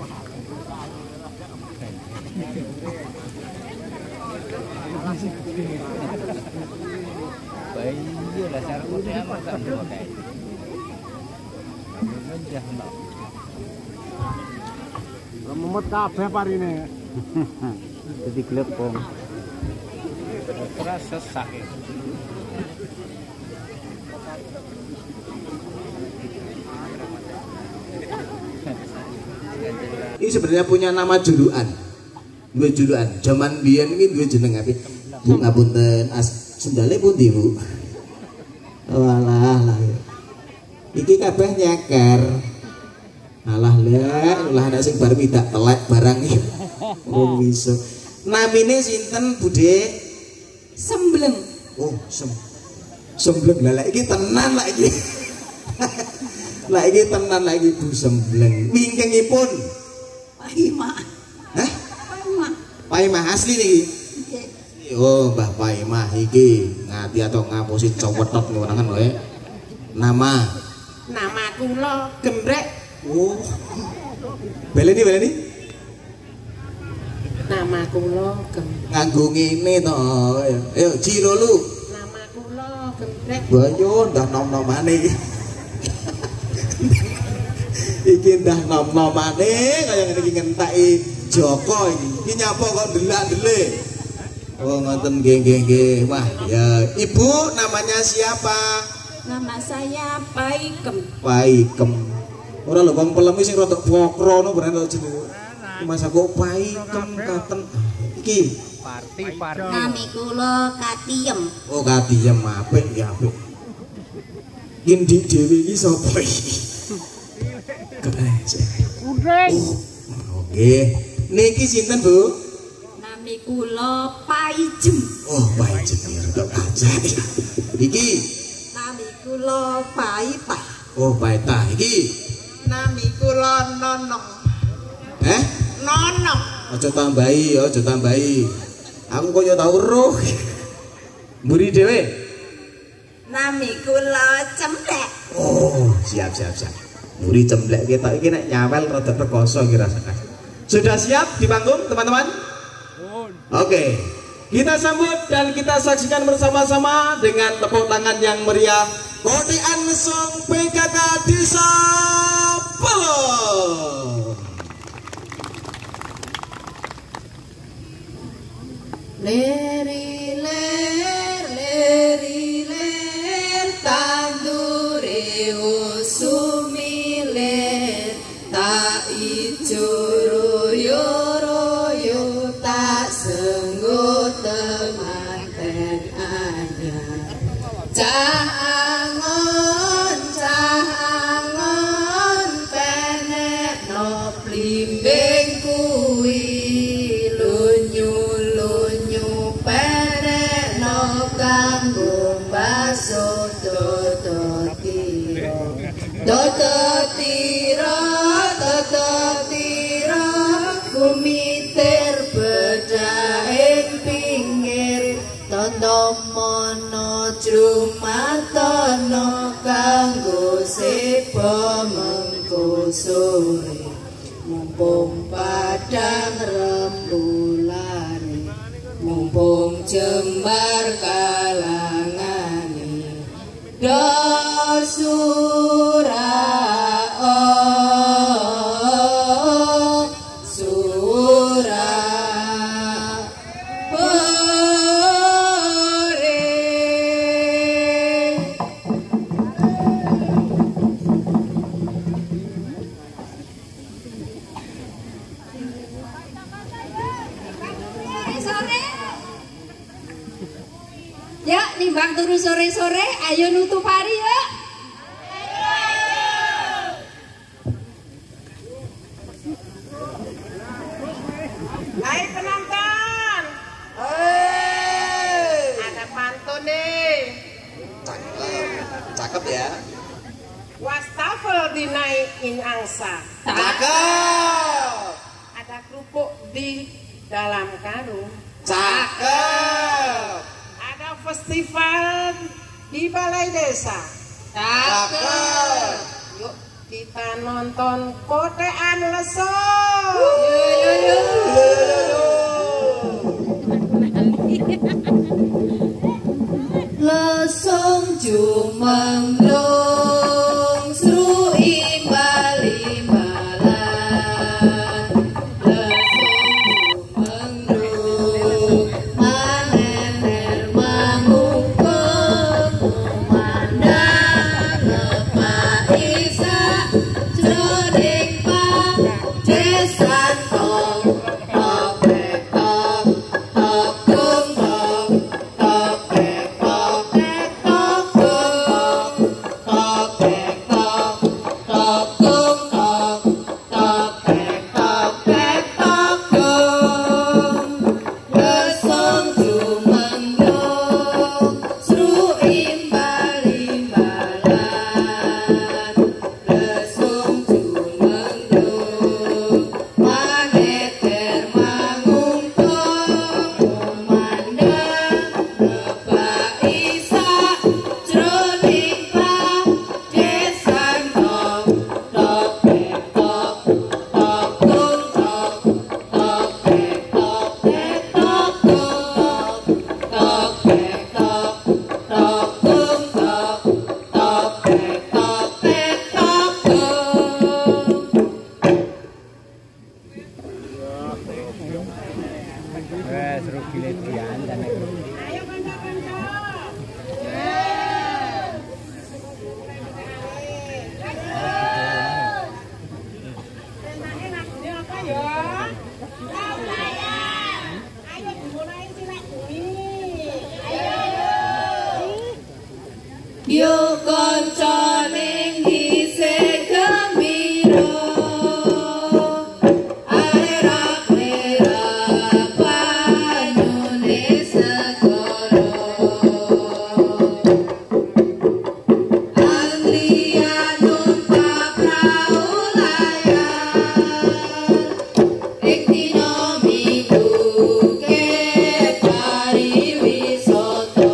Bayi lah cara punya mah tak mau kayak. Menjah nak. Memet kabeh parine. Jadi glepong. Terasa sakit. Ini sebenarnya punya nama julukan. Dua julukan. Zaman biyen ini dua jeneng apa? Bu ngapunten, sendale pundi, Bu? Walah lah. Iki kabeh nyeker. Alah lah ana sing bar midak telek barang iki. Oh bisa. Namine sinten, Bude? Sembleng. Oh, sembleng. Lah iki tenan lah iki. Lah iki tenan lagi Bu Sembleng. Wingkingipun Paimah. hah? Paimah. Paimah asli niki. Oh, Mbah Paimah iki ngati atau ngapusi cowetot ngono wae. Nama Kula Gembrek. oh. Beleni. Nama kula Gembrek. Nganggo ngene to. Ayo Jiro lu. Nama kula Gembrek. Bayo ndah nom-nomane iki. Iki ndah nom-nomane kaya ngene iki ngentaki Joko iki. Iki nyapa kok delak-delik. Oh ngoten nggih. Wah, ya Ibu namanya siapa? Nama saya Paikem. Paikem. Ora lho wong pelem sing rada bokro ngono bener jenenge. Mas aku Paikem katen. Iki Parti. Nami kula Katiem. oh Katiem apik ya apik. Indi dhewe iki sapa iki? Udeng. Oke. Niki sinten, Bu? Nami kula Paijem. Oh, Paijem ya rada ajaib. Iki Nami kula Paitah. oh Paitah iki. Nami kula Nonong. Nonong. Aja tambahi. Aku kok ya tau roh. Mburi dhewe. Nami kula Cemplek. Oh, siap. Mburi cemplek kita iki nek nyawel rada perkoso iki rasakan. Sudah siap di panggung, teman-teman? Oke. Kita sambut dan kita saksikan bersama-sama dengan tepuk tangan yang meriah. Kodean Song PKK Desa Polo. Leri ler tandure usumiler tak ijo royo tak senggo temanten anyar cah angon penek no blimbing kuwi Tototiro kumiter bedaing pinggir tondo mono cumatono kanggo sepo mengko sore mumpung padang rembulane mumpung jembar kalangane dosura ya nimbang turu sore-sore ayo nutup hari ya. Hai penonton. Ada pantun nih. Cakep ya. Wastafel dinaikin angsa. Cakep. Ada kerupuk di dalam karung. Cakep. Ada festival di balai desa. Cakep. Yuk kita nonton Kodean Lesung. Yo kanca ning dhisik gembira arep-arep banyune segara anglian numpak prau layar ing dina minggu ke pariwisata.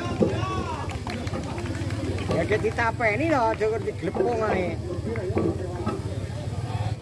Ya ditapeni lho, aja diglepung ae.